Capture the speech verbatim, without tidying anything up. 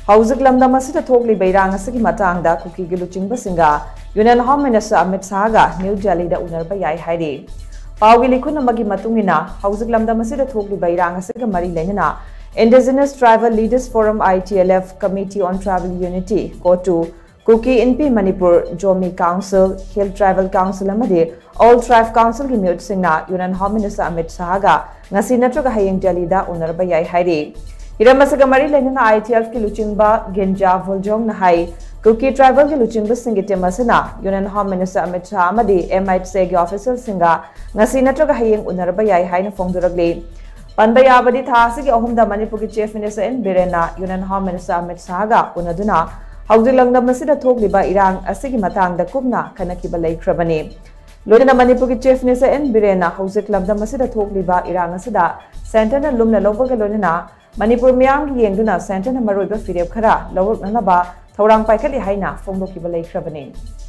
HOUJIK LAMDAM ASIDA THOKLIBA IRANG ASIGI MATANGDA Kuki gi Luchingba Shing Union Home Minister Amit Shah ga New Delhi da Unaraba Yai HAIRI Paugi likhun amagi matungina HOUJIK LAMDAM ASIDA THOKLIBA IRANG ASIGA mari lenana Indigenous Tribal Leaders Forum I T L F Committee on Tribal Unity Kotu Kuki in P Manipur Jomi Council Hill Tribal Council amadi All Tribe Council gi mute singna Union Home Minister Amit Shah ga ngasi natraga hayeng Delhi da Unaraba Yai HAIRI Iramasaga mari lenana I T L F ki Luchingba Genja Voljong na hai Kuki Tribal ki Luchingba Shing ki temasana Union Home Minister Amit Shah amadi M I T gi official singa ngasi natraga hayeng Unaraba Yai hai na fongduragli Panbaya abadi tha asigi ahumda Manipuri Chief Minister in Birena Union Home Minister Amit Shah ga unaduna HOUJIK LAMDAM ASIDA THOKLIBA IRANG ASIGI MATANGDA kubna kanakiba laikhrabani Loina Manipuri Chief Minister in Birena HOUJIK LAMDAM ASIDA THOKLIBA IRANG ASIDA Center na lumna lobaga lonina Manipur miyam gi yengduna center na maroiba fireb khara lawak nanaba thorang paikali haina fongdokiba laikhrabani